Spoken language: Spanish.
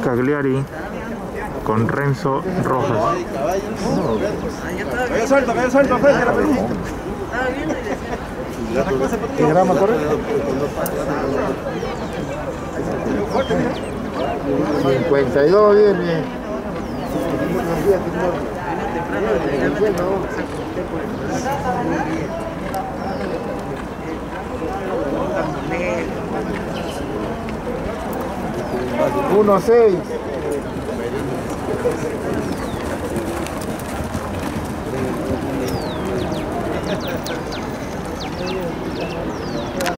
Cagliari con Renzo Rojas. Vaya suelto, frente a la Perú. ¿Qué grama corre? 52, bien. Uno, 6.